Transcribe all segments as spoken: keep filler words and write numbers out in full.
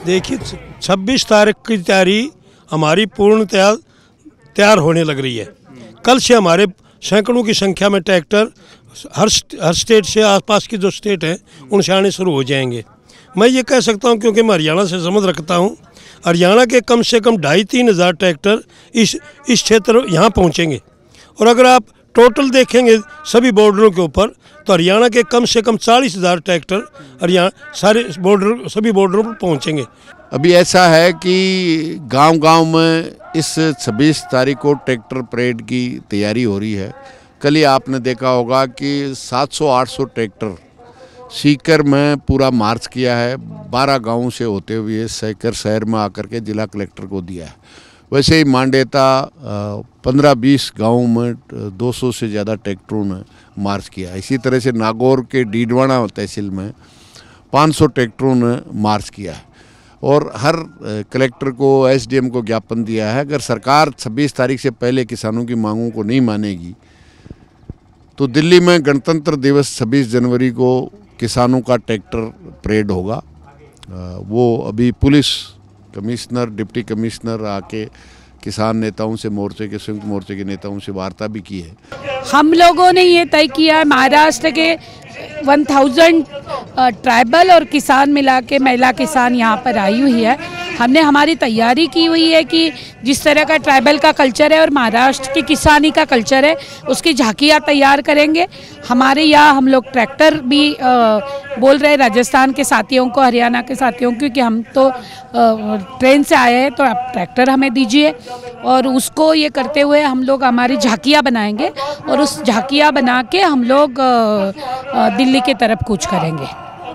देखिए, छब्बीस तारीख की तैयारी हमारी पूर्ण तैयार तैयार होने लग रही है। कल से हमारे सैकड़ों की संख्या में ट्रैक्टर हर हर स्टेट से, आसपास की जो स्टेट हैं उनसे आने शुरू हो जाएंगे। मैं ये कह सकता हूँ, क्योंकि मैं हरियाणा से समझ रखता हूँ, हरियाणा के कम से कम ढाई तीन हज़ार ट्रैक्टर इस इस क्षेत्र यहाँ पहुँचेंगे। और अगर आप टोटल देखेंगे सभी बॉर्डरों के ऊपर, तो हरियाणा के कम से कम चालीस हज़ार ट्रैक्टर हरियाणा सारे बॉर्डर सभी बॉर्डरों पर पहुँचेंगे। अभी ऐसा है कि गांव-गांव में इस छब्बीस तारीख को ट्रैक्टर परेड की तैयारी हो रही है। कल ही आपने देखा होगा कि सात सौ आठ सौ ट्रैक्टर सीकर में पूरा मार्च किया है, बारह गाँव से होते हुए सीकर शहर में आकर के जिला कलेक्टर को दिया है। वैसे ही मांडेता पंद्रह बीस गाँव में दो सौ से ज़्यादा ट्रैक्टरों ने मार्च किया है। इसी तरह से नागौर के डीडवाना तहसील में पाँच सौ ट्रैक्टरों ने मार्च किया है। और हर कलेक्टर को, एसडीएम को ज्ञापन दिया है, अगर सरकार छब्बीस तारीख से पहले किसानों की मांगों को नहीं मानेगी तो दिल्ली में गणतंत्र दिवस छब्बीस जनवरी को किसानों का ट्रैक्टर परेड होगा। वो अभी पुलिस कमिश्नर, डिप्टी कमिश्नर आके किसान नेताओं से, मोर्चे के संयुक्त मोर्चे के नेताओं से वार्ता भी की है। हम लोगों ने ये तय किया, महाराष्ट्र के वन थाउजेंड ट्राइबल और किसान मिला के महिला किसान यहाँ पर आई हुई है। हमने हमारी तैयारी की हुई है कि जिस तरह का ट्राइबल का कल्चर है और महाराष्ट्र की किसानी का कल्चर है, उसकी झांकियाँ तैयार करेंगे। हमारे यहाँ हम लोग ट्रैक्टर भी आ, बोल रहे राजस्थान के साथियों को, हरियाणा के साथियों को, क्योंकि हम तो आ, ट्रेन से आए हैं, तो आप ट्रैक्टर हमें दीजिए। और उसको ये करते हुए हम लोग हमारी झांकियाँ बनाएंगे और उस झांकियाँ बना के हम लोग आ, आ, दिल्ली की तरफ कूच करेंगे।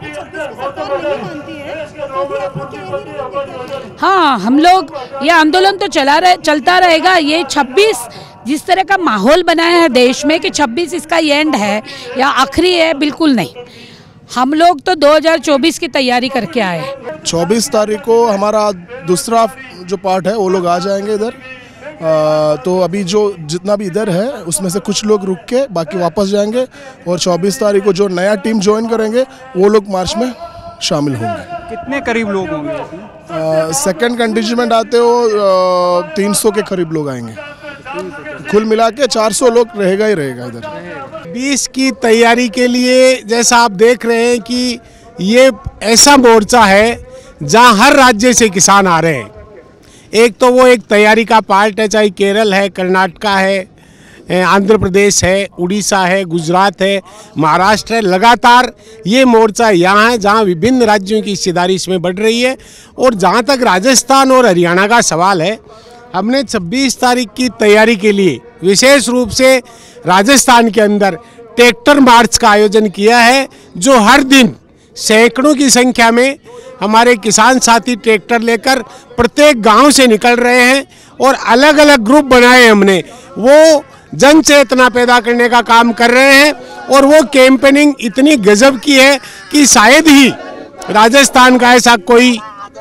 हाँ, हम लोग ये आंदोलन तो चला रहे चलता रहेगा। ये छब्बीस जिस तरह का माहौल बनाया है देश में कि छब्बीस इसका एंड है या आखिरी है, बिल्कुल नहीं। हम लोग तो दो हज़ार चौबीस की तैयारी करके आए। चौबीस तारीख को हमारा दूसरा जो पार्ट है वो लोग आ जाएंगे इधर। आ, तो अभी जो जितना भी इधर है उसमें से कुछ लोग रुक के बाकी वापस जाएंगे। और चौबीस तारीख को जो नया टीम ज्वाइन करेंगे वो लोग मार्च में शामिल होंगे। कितने करीब लोग होंगे? सेकंड कंटिजेंट आते हो तीन सौ के करीब लोग आएंगे। कुल मिला के चार सौ लोग रहेगा ही रहेगा इधर। बीस की तैयारी के लिए जैसा आप देख रहे हैं कि ये ऐसा मोर्चा है जहां हर राज्य से किसान आ रहे हैं। एक तो वो एक तैयारी का पार्ट है, चाहे केरल है, कर्नाटका है, आंध्र प्रदेश है, उड़ीसा है, गुजरात है, महाराष्ट्र है। लगातार ये मोर्चा यहाँ है जहाँ विभिन्न राज्यों की हिस्सेदारी इसमें बढ़ रही है। और जहाँ तक राजस्थान और हरियाणा का सवाल है, हमने छब्बीस तारीख की तैयारी के लिए विशेष रूप से राजस्थान के अंदर ट्रैक्टर मार्च का आयोजन किया है, जो हर दिन सैकड़ों की संख्या में हमारे किसान साथी ट्रैक्टर लेकर प्रत्येक गांव से निकल रहे हैं। और अलग अलग ग्रुप बनाए हमने, वो जन चेतना पैदा करने का काम कर रहे हैं। और वो कैंपेनिंग इतनी गजब की है कि शायद ही राजस्थान का ऐसा कोई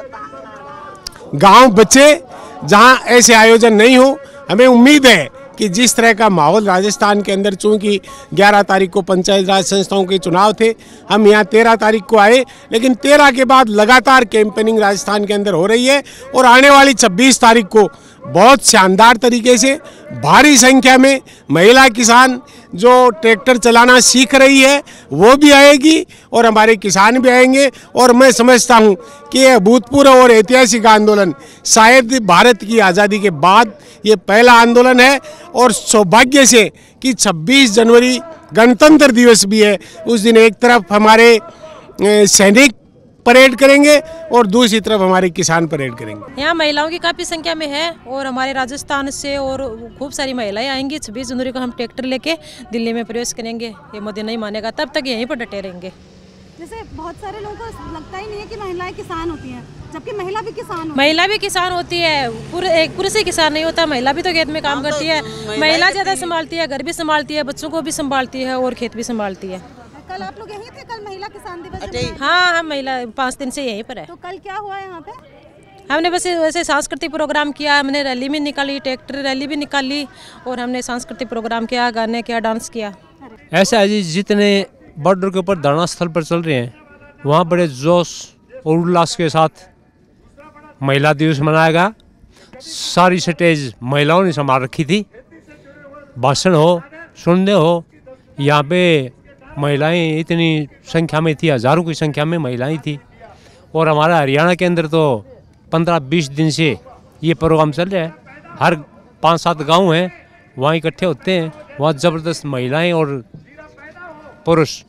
गांव बचे जहां ऐसे आयोजन नहीं हो। हमें उम्मीद है कि जिस तरह का माहौल राजस्थान के अंदर, चूँकि ग्यारह तारीख को पंचायत राज संस्थाओं के चुनाव थे, हम यहाँ तेरह तारीख को आए, लेकिन तेरह के बाद लगातार कैंपेनिंग राजस्थान के अंदर हो रही है। और आने वाली छब्बीस तारीख को बहुत शानदार तरीके से भारी संख्या में महिला किसान जो ट्रैक्टर चलाना सीख रही है वो भी आएगी और हमारे किसान भी आएंगे। और मैं समझता हूँ कि यह अभूतपूर्व और ऐतिहासिक आंदोलन शायद भारत की आज़ादी के बाद ये पहला आंदोलन है। और सौभाग्य से कि छब्बीस जनवरी गणतंत्र दिवस भी है, उस दिन एक तरफ हमारे सैनिक परेड करेंगे और दूसरी तरफ हमारे किसान परेड करेंगे। यहाँ महिलाओं की काफ़ी संख्या में है और हमारे राजस्थान से और खूब सारी महिलाएं आएंगी। छब्बीस जनवरी को हम ट्रैक्टर लेके दिल्ली में प्रवेश करेंगे। ये मोदी नहीं मानेगा तब तक यहीं पर डटे रहेंगे। जैसे बहुत सारे लोगों को लगता ही नहीं है कि महिलाएं किसान होती हैं, जबकि महिला भी किसान होती महिला भी किसान होती है। पूरे एक पुरुष ही किसान नहीं होता, महिला भी तो खेत में काम करती है। महिला ज़्यादा संभालती है, घर भी संभालती है, बच्चों को भी संभालती है और खेत भी संभालती है। कल आप लोग यहीं थे? कल महिला किसान दिवस? हाँ, हम महिला पाँच दिन से यहीं पर है। तो कल क्या हुआ यहाँ पे? हमने बस वैसे सांस्कृतिक प्रोग्राम किया, हमने रैली भी निकाली, ट्रैक्टर रैली भी निकाली और हमने सांस्कृतिक प्रोग्राम किया, गाने किया, डांस किया। ऐसे जितने बॉर्डर के ऊपर धरना स्थल पर चल रहे हैं वहाँ बड़े जोश और उल्लास के साथ महिला दिवस मनाया गया। सारी स्टेज महिलाओं ने संभाल रखी थी। भाषण हो, सुनने हो, यहाँ पे महिलाएं इतनी संख्या में थी, हज़ारों की संख्या में महिलाएं थी। और हमारा हरियाणा के अंदर तो पंद्रह बीस दिन से ये प्रोग्राम चल रहा है। हर पाँच सात गांव हैं, वहाँ इकट्ठे होते हैं। वहाँ ज़बरदस्त महिलाएं और पुरुष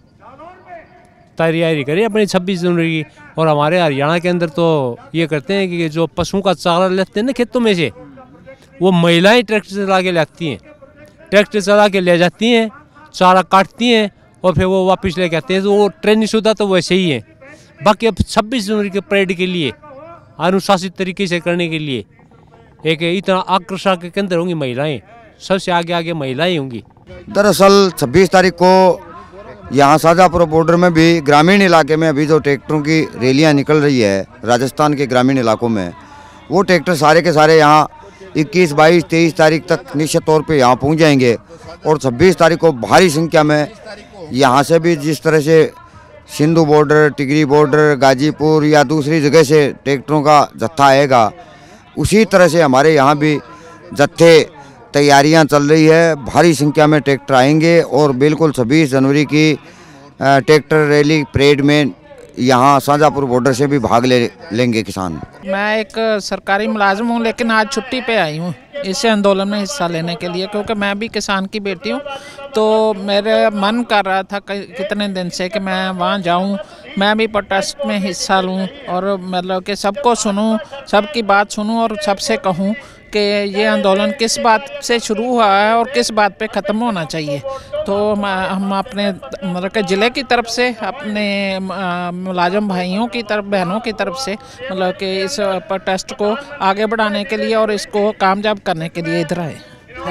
तैयारी करें अपनी छब्बीस जनवरी की। और हमारे हरियाणा के अंदर तो ये करते हैं कि जो पशुओं का चारा लेते हैं ना खेतों में से, वो महिलाएं ट्रैक्टर चला के लाती हैं। ट्रैक्टर चला के ले जाती हैं, चारा काटती हैं और फिर वो वापस लेके आते हैं। तो वो ट्रेनिंग शुदा तो वैसे ही है। बाकी अब छब्बीस जनवरी के परेड के लिए अनुशासित तरीके से करने के लिए एक इतना आकर्षण के केंद्र होंगी महिलाएं, सबसे आगे आगे महिलाएं होंगी। दरअसल छब्बीस तारीख को यहाँ शाहजहाँपुर बॉर्डर में भी ग्रामीण इलाके में अभी जो ट्रैक्टरों की रैलियाँ निकल रही है राजस्थान के ग्रामीण इलाकों में, वो ट्रैक्टर सारे के सारे यहाँ इक्कीस बाईस तेईस तारीख तक निश्चित तौर पे यहाँ पहुँच जाएंगे। और छब्बीस तारीख को भारी संख्या में यहाँ से भी जिस तरह से सिंधु बॉर्डर, टिगरी बॉर्डर, गाजीपुर या दूसरी जगह से ट्रैक्टरों का जत्था आएगा, उसी तरह से हमारे यहाँ भी जत्थे तैयारियां चल रही है। भारी संख्या में ट्रैक्टर आएंगे और बिल्कुल छब्बीस जनवरी की ट्रैक्टर रैली परेड में यहाँ शाहजहाँपुर बॉर्डर से भी भाग ले लेंगे किसान। मैं एक सरकारी मुलाजिम हूँ, लेकिन आज छुट्टी पे आई हूँ इस आंदोलन में हिस्सा लेने के लिए, क्योंकि मैं भी किसान की बेटी हूँ। तो मेरे मन कर रहा था कितने दिन से कि मैं वहाँ जाऊँ, मैं भी प्रोटेस्ट में हिस्सा लूँ और मतलब कि सबको सुनूँ, सबकी बात सुनूँ और सबसे कहूँ कि ये आंदोलन किस बात से शुरू हुआ है और किस बात पे ख़त्म होना चाहिए। तो हम अपने मतलब के ज़िले की तरफ से, अपने मुलाजिम भाइयों की तरफ, बहनों की तरफ से मतलब कि इस प्रोटेस्ट को आगे बढ़ाने के लिए और इसको कामयाब करने के लिए इधर आए।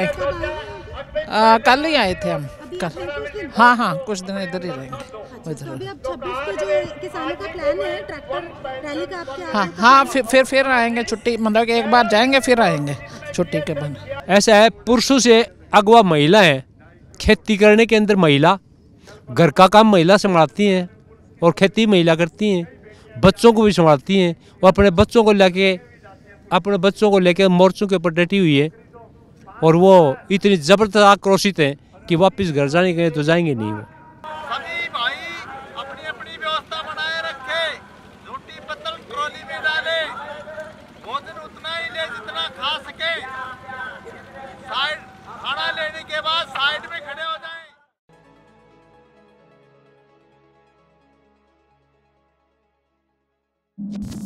कल ही आए थे हम, कल। हाँ हाँ कुछ दिन इधर ही रहेंगे। तो अभी अब छब्बीस को जो किसानों का प्लान है ट्रैक्टर रैली का, आप क्या? हाँ हाँ फिर फिर फिर आएंगे छुट्टी, मतलब कि एक बार जाएंगे फिर आएंगे छुट्टी के बाद। ऐसा है, पुरुषों से अगवा महिला है। खेती करने के अंदर महिला, घर का काम महिला संभालती हैं और खेती महिला करती हैं, बच्चों को भी संभालती हैं और अपने बच्चों को लेके अपने बच्चों को लेके मोर्चों के ऊपर डटी हुई है। और वो इतनी ज़बरदस्त आक्रोशित है कि वापस घर जाने के तो जाएंगे नहीं। वो सभी भाई अपनी अपनी व्यवस्था बनाए रखे, रोटी पत्तल ट्रॉली में डाले, भोजन उतना ही ले जितना खा सके, साइड खाना लेने के बाद साइड में खड़े हो जाएं।